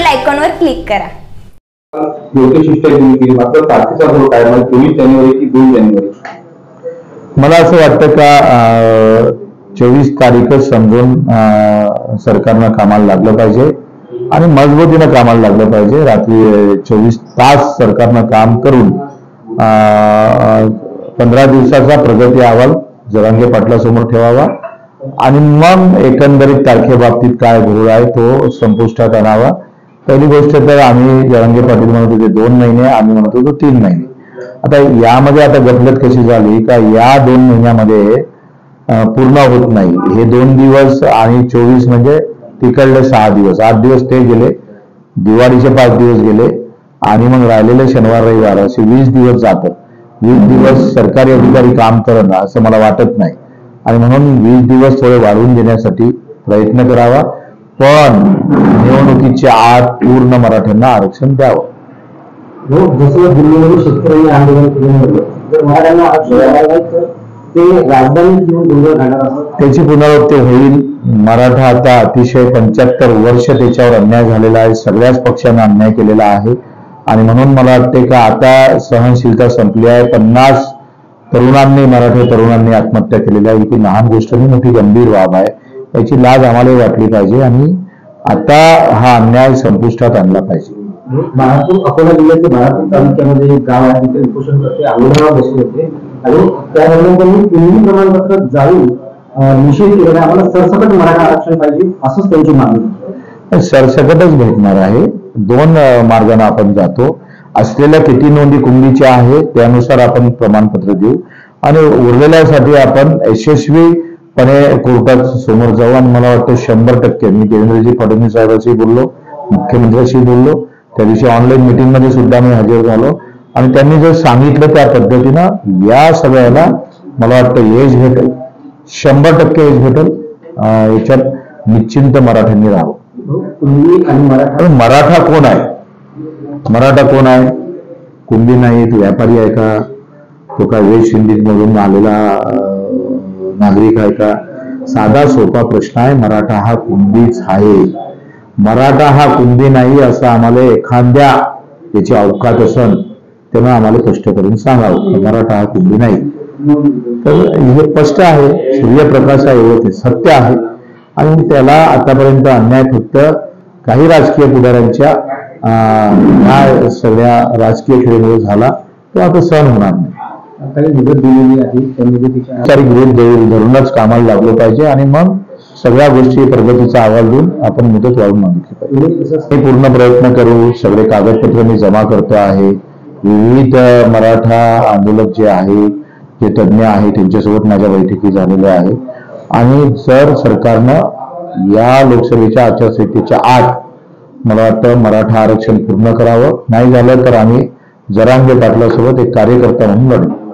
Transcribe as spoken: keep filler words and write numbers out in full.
आयकॉनवर क्लिक करा. मात्र तारखेचा जो काय म्हणजे चोवीस जानेवारी की दोन जानेवारी मला असं वाटतं का चोवीस तारीखच समजून सरकारनं कामाला लागलं पाहिजे आणि मजबूतीनं कामाला लागलं पाहिजे. रात्री चोवीस तास सरकारनं काम करून पंधरा दिवसाचा प्रगती अहवाल जरांगे पाटलासमोर ठेवावा आणि मग एकंदरीत तारखेबाबतीत काय घोळ आहे तो संपुष्टात आणावा. पहिली गोष्ट तर आम्ही जरांगे पाटील म्हणत होते दोन महिने, आम्ही म्हणत होतो तीन महिने. आता यामध्ये आता गफलत कशी झाली का या दोन महिन्यामध्ये पूर्ण होत नाही. हे दोन दिवस आणि चोवीस म्हणजे तिकडले सहा दिवस, आठ दिवस ते गेले, दिवाळीचे पाच दिवस गेले आणि मग राहिलेले शनिवार रविवार असे वीस दिवस जातात. वीस दिवस सरकारी अधिकारी काम करणं असं मला वाटत नाही आणि म्हणून वीस दिवस थोडे वाढवून देण्यासाठी प्रयत्न करावा. पण निवडणुकीच्या आत पूर्ण मराठ्यांना आरक्षण द्यावं. जसं दिल्लीमध्ये शेतकऱ्यांनी आंदोलन केलं मराठ्यांना आरक्षण ते राजधानी त्याची पुनरावृत्ती होईल. मराठा आता अतिशय पंच्याहत्तर वर्ष त्याच्यावर अन्याय झालेला आहे. सगळ्याच पक्षांना अन्याय केलेला आहे आणि म्हणून मला वाटते का आता सहनशीलता संपली आहे. पन्नास तरुणांनी मराठी तरुणांनी आत्महत्या केलेल्या आहे. ही लहान गोष्ट नाही, मोठी गंभीर बाब आहे. याची लाज आम्हाला वाटली पाहिजे आणि आता हा अन्याय संपुष्टात आणला पाहिजे. महाराष्ट्र अकोला जिल्ह्याचे महाराष्ट्र तालुक्यामध्ये एक गाव आहे तिथे उपोषण करते आंदोलनावर बसले होते आणि त्या दरम्यान त्यांनी पूर्वी प्रमाणपत्र जाऊन निषेध केलेला. आम्हाला सरसकट मराठा आरक्षण पाहिजे असंच त्यांची मागणी. सरसकटच भेटणार आहे. दोन मार्गाने आपण जातो. असलेल्या किती नोंदी कुंडीच्या आहे त्यानुसार आपण प्रमाणपत्र देऊ आणि उरलेल्यासाठी आपण यशस्वीपणे कोर्टात समोर जाऊ. आणि मला वाटतं शंभर टक्के मी देवेंद्रजी फडणवीस साहेबांशी बोललो, मुख्यमंत्र्यांशी बोललो, त्या दिवशी ऑनलाईन मिटिंग मध्ये सुद्धा मी हजर झालो आणि त्यांनी जर सांगितलं त्या पद्धतीनं या सगळ्याला मला वाटतं यश भेटेल, शंभर टक्के यश भेटेल. याच्यात निश्चिंत मराठ्यांनी राहावं. मराठा कोण आहे? मराठा कोण आहे? कुंभी नाही, तो व्यापारी आहे का? तो काय वेस्ट इंडिज मधून आलेला नागरिक आहे का? साधा सोपा प्रश्न आहे. मराठा हा कुंभीच आहे. मराठा हा कुंभी नाही असं आम्हाला एखाद्या त्याची अवकात असन तेव्हा आम्हाला स्पष्ट करून सांगावं. मराठा हा कुंभी नाही. तर हे स्पष्ट आहे, सूर्यप्रकाश आहे, ते सत्य आहे आणि त्याला आतापर्यंत अन्याय फक्त काही राजकीय पुढाऱ्यांच्या ह्या सगळ्या राजकीय खेळीमुळे झाला तो आता सहन होणार नाही. काही मुदत दिलेली आहे त्या मुदतीच्या मुदत धरूनच कामाला लागलो पाहिजे आणि मग सगळ्या गोष्टी प्रगतीचा अहवाल देऊन आपण मुदत वाढवून मागितली पाहिजे. मी पूर्ण प्रयत्न करू. सगळे कागदपत्र मी जमा करतो आहे. विविध मराठा आंदोलक जे आहे, जे तज्ज्ञ आहे त्यांच्यासोबत माझ्या बैठकी झालेल्या आहे आणि जर सरकारनं या लोकसभेच्या आचारसंहितेच्या आत मला वाटतं मराठा आरक्षण पूर्ण करावं. नाही झालं तर आम्ही जरांगे पाटलासोबत एक कार्यकर्ता म्हणून लढू.